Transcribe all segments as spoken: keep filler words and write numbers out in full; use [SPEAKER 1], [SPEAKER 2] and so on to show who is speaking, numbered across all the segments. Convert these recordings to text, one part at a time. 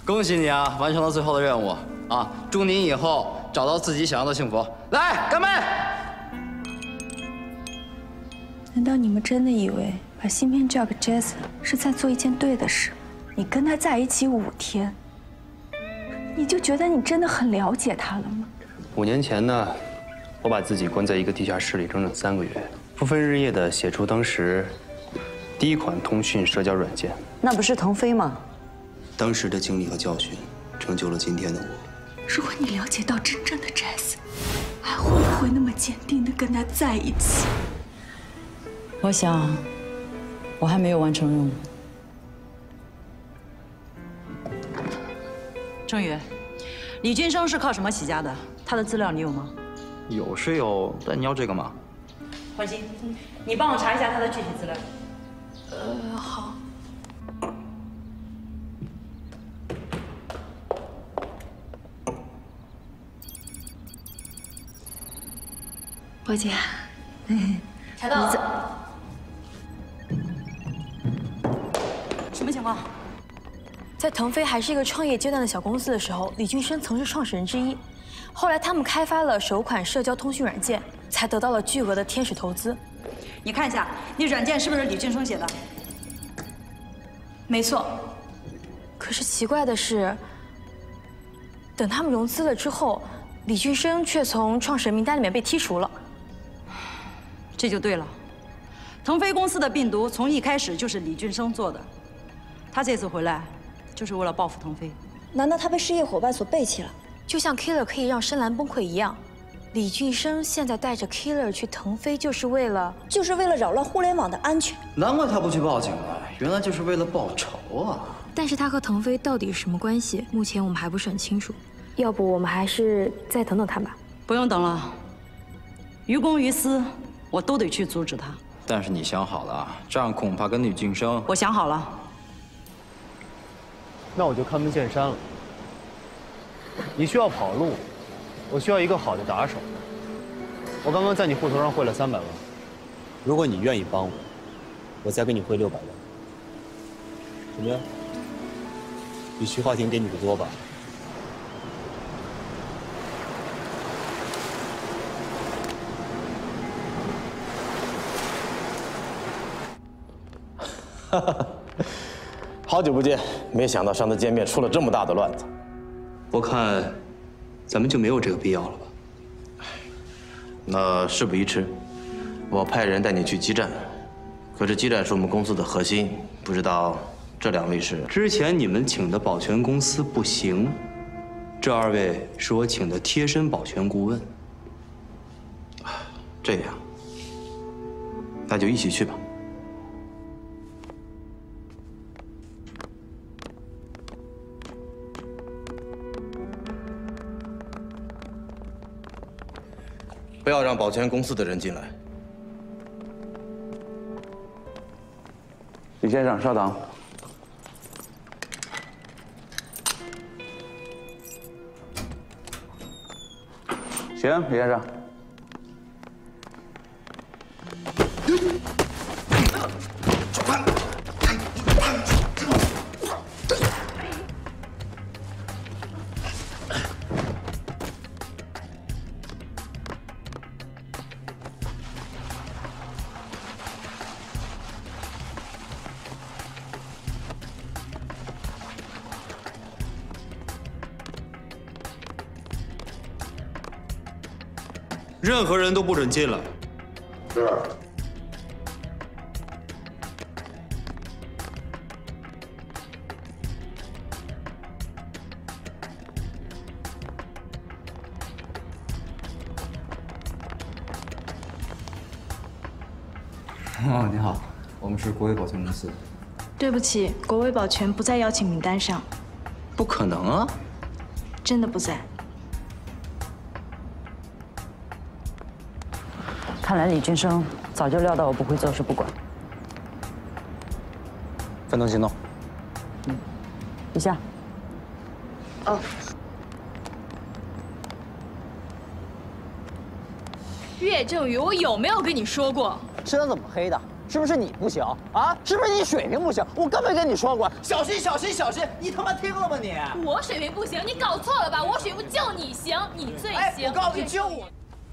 [SPEAKER 1] 恭喜你啊，完成了最后的任务啊！祝你以后找到自己想要的幸福。来，干杯！
[SPEAKER 2] 难道你们真的以为把芯片交给 Jason 是在做一件对的事？你跟他在一起五天，你就觉得你真的很了解他了吗？
[SPEAKER 3] 五年前呢，我把自己关在一个地下室里整整三个月，不分日夜地写出当时第一款通讯社交软件。
[SPEAKER 4] 那不是腾飞吗？
[SPEAKER 3] 当时的经历和教训，成就了今天的我。
[SPEAKER 2] 如果你了解到真正的 Jason， 还会不会那么坚定地跟他在一起？
[SPEAKER 4] 我想，我还没有完成任务。郑宇，李俊生是靠什么起家的？他的资料你有吗？
[SPEAKER 1] 有是有，但你要这个吗？
[SPEAKER 4] 欢欣，你帮我查一下他的具体资料。
[SPEAKER 2] 呃，好。波姐，
[SPEAKER 4] 查到了。什么情况？
[SPEAKER 5] 在腾飞还是一个创业阶段的小公司的时候，李俊生曾是创始人之一。后来他们开发了首款社交通讯软件，才得到了巨额的天使投资。
[SPEAKER 4] 你看一下，那软件是不是李俊生写的？
[SPEAKER 5] 没错。可是奇怪的是，等他们融资了之后，李俊生却从创始人名单里面被剔除了。
[SPEAKER 4] 这就对了，腾飞公司的病毒从一开始就是李俊生做的，他这次回来就是为了报复腾飞。
[SPEAKER 6] 难道他被事业伙伴所背弃了？
[SPEAKER 5] 就像 Killer 可以让深蓝崩溃一样，李俊生现在带着 Killer 去腾飞，就是为了
[SPEAKER 6] 就是为了扰乱互联网的安全。
[SPEAKER 1] 难怪他不去报警了，原来就是为了报仇啊！
[SPEAKER 5] 但是他和腾飞到底是什么关系？目前我们还不是很清楚。要不我们还是再等等他吧。
[SPEAKER 4] 不用等了，于公于私，我都得去阻止他。
[SPEAKER 1] 但是你想好了啊，这样恐怕跟李俊生……
[SPEAKER 4] 我想好了。
[SPEAKER 3] 那我就开门见山了。你需要跑路，我需要一个好的打手。我刚刚在你户头上汇了三百万，如果你愿意帮我，我再给你汇六百万。怎么样？比徐浩庭给你的多吧？
[SPEAKER 7] 哈哈，好久不见，没想到上次见面出了这么大的乱子。
[SPEAKER 3] 我看，咱们就没有这个必要了吧？
[SPEAKER 7] 那事不宜迟，我派人带你去基站。可是基站是我们公司的核心，不知道这两位是？
[SPEAKER 3] 之前你们请的保全公司不行，这二位是我请的贴身保全顾问。
[SPEAKER 7] 这样，那就一起去吧。不要让保全公司的人进来。
[SPEAKER 8] 李先生，稍等。行，李先生。
[SPEAKER 3] 任何人都不准进来。
[SPEAKER 8] 是。
[SPEAKER 1] 哦，你好，我们是国威保全公司。
[SPEAKER 2] 对不起，国威保全不在邀请名单上。
[SPEAKER 1] 不可能啊！
[SPEAKER 2] 真的不在。
[SPEAKER 4] 看来李俊生早就料到我不会坐视不管。
[SPEAKER 8] 分头行动。
[SPEAKER 4] 嗯，一下。
[SPEAKER 2] 哦。
[SPEAKER 9] 岳正宇，我有没有跟你说过？
[SPEAKER 10] 这怎么黑的？
[SPEAKER 9] 是不是你不行啊？是不是你水平不行？我根本跟你说过，
[SPEAKER 10] 小心小心小心！你他妈听了吗你？
[SPEAKER 11] 我水平不行，你搞错了吧？我水平就你行，你最行。
[SPEAKER 10] 哎，我告诉你，就我。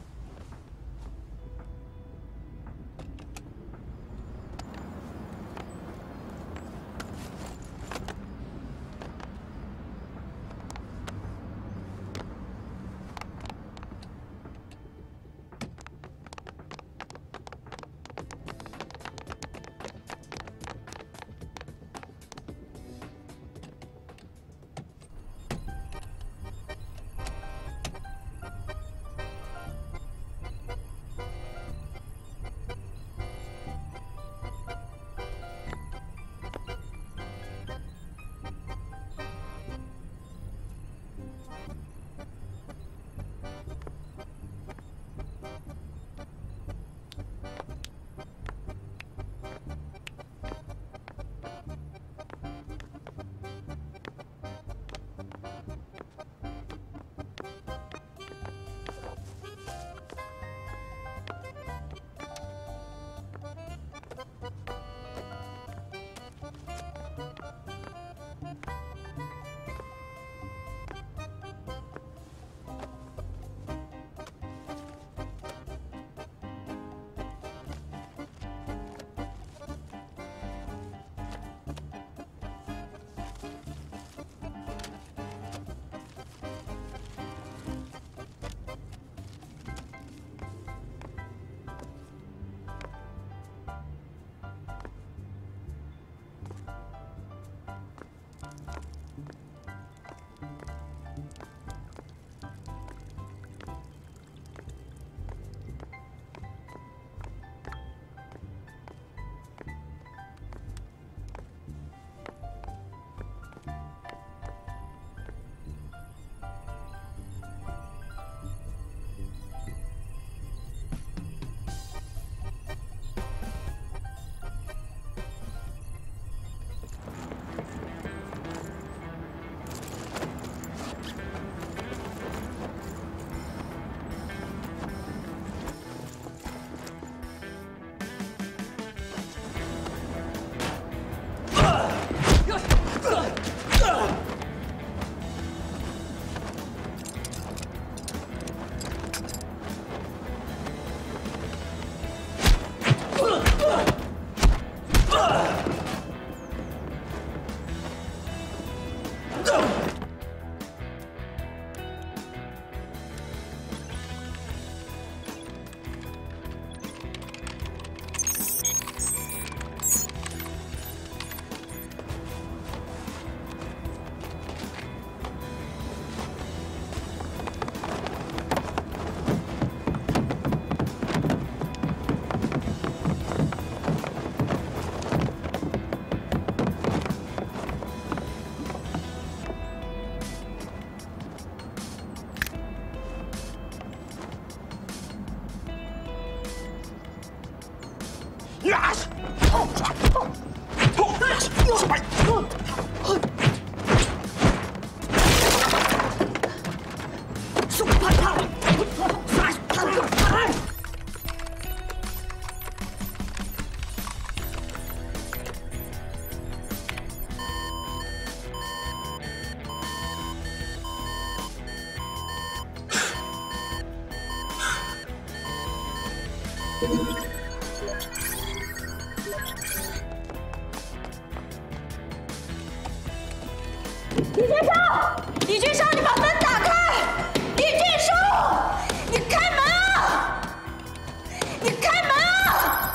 [SPEAKER 12] 李俊生，李俊生，你把门打开！李俊生，你开门啊！你开门啊！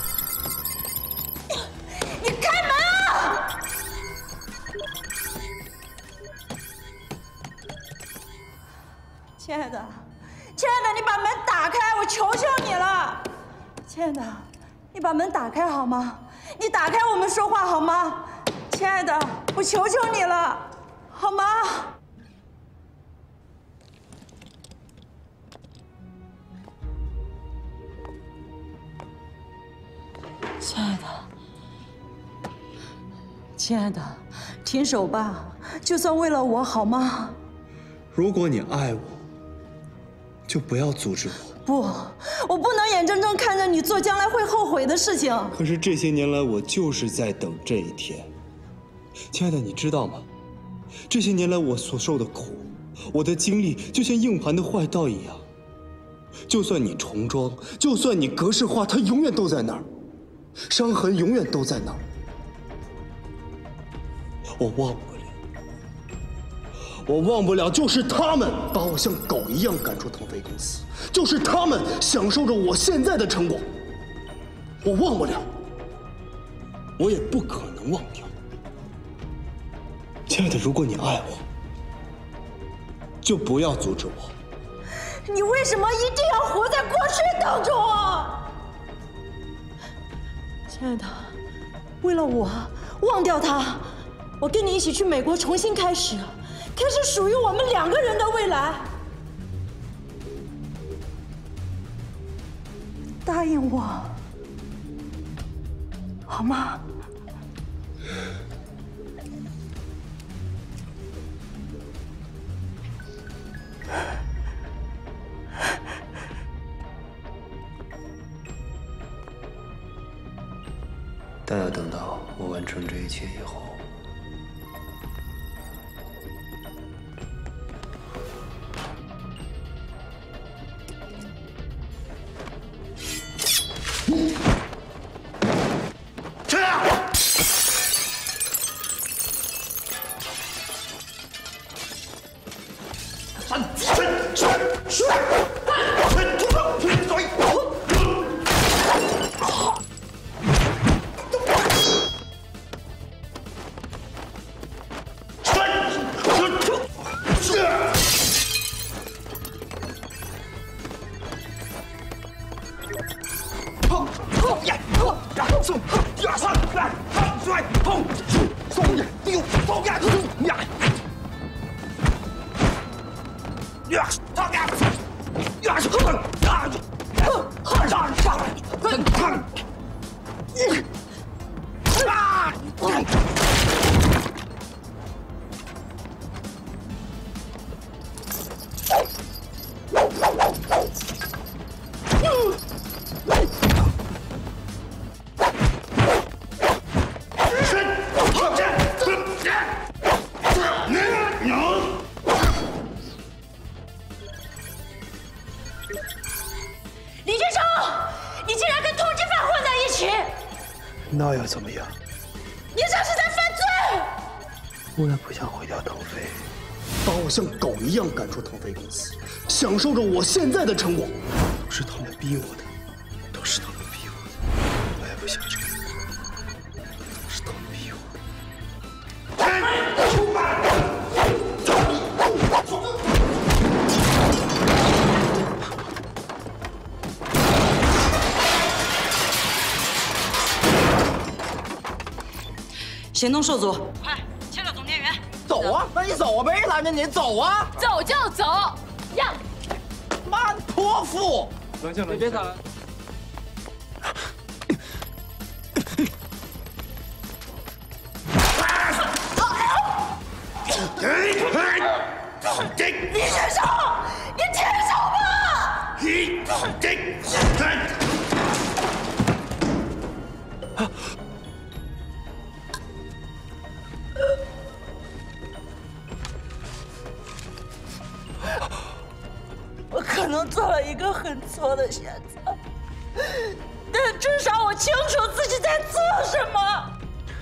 [SPEAKER 12] 你开门啊！
[SPEAKER 4] 亲爱的，亲爱的，你把门打开，我求求你了！亲爱的，你把门打开好吗？你打开，我们说话好吗？亲爱的，我求求你了，好吗？亲爱的，亲爱的，停手吧，就算为了我，好吗？
[SPEAKER 13] 如果你爱我，就不要阻止我。
[SPEAKER 4] 不，我不能眼睁睁看着你做将来会后悔的事情。
[SPEAKER 13] 可是这些年来，我就是在等这一天。亲爱的，你知道吗？这些年来我所受的苦，我的经历就像硬盘的坏道一样。就算你重装，就算你格式化，它永远都在那儿，伤痕永远都在那儿。我忘不了，我忘不了，就是他们把我像狗一样赶出腾飞公司，就是他们享受着我现在的成果。我忘不了，我也不可能忘掉。亲爱的，如果你爱我，就不要阻止我。
[SPEAKER 4] 你为什么一定要活在过去当中啊？亲爱的，为了我，忘掉他，我跟你一起去美国重新开始，开始属于我们两个人的未来。答应我，好吗？
[SPEAKER 13] 但要等到我完成这一切以后，
[SPEAKER 14] 去啊！三三三三，快住手！走！
[SPEAKER 4] 李俊生，你竟然跟通缉犯混在一起！
[SPEAKER 13] 那又怎么样？
[SPEAKER 4] 你这是在犯罪！
[SPEAKER 13] 我也不想毁掉腾飞，把我像狗一样赶出腾飞公司，享受着我现在的成果，都是他们逼我的，都是他们逼我的，我也不想这样，都是他们逼我的。
[SPEAKER 4] 行动受阻，
[SPEAKER 10] 快切到总电源！走啊！那你走啊，没人拦着你，走啊！
[SPEAKER 11] 走就走，让！
[SPEAKER 10] 妈，泼妇！
[SPEAKER 3] 冷静冷静，
[SPEAKER 10] 别打了。
[SPEAKER 4] 李先生，你停手吧！我可能做了一个很错的选择，但至少我清楚自己在做什么。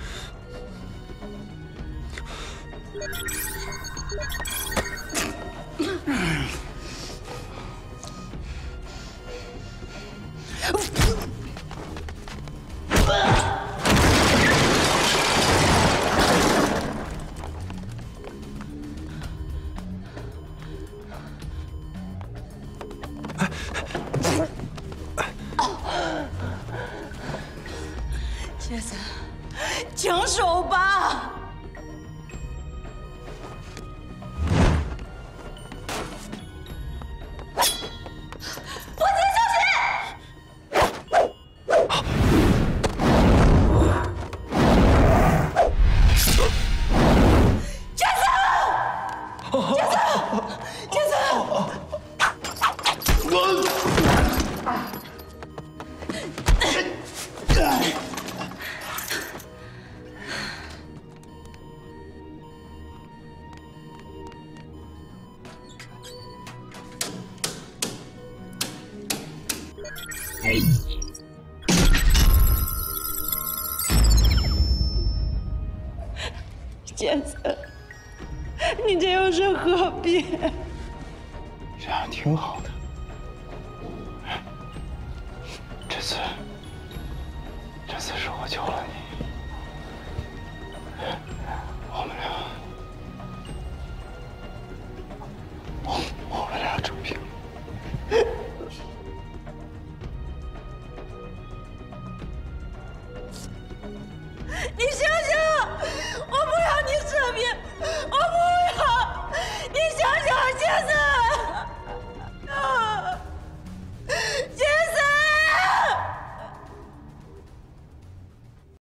[SPEAKER 4] 杰森，停手吧！我自己小心！杰森，杰森，杰森！ 杰森，你这又是何必？
[SPEAKER 13] 这样挺好的。这次，这次是我救了你，我们俩，我我们俩成平。
[SPEAKER 4] 你信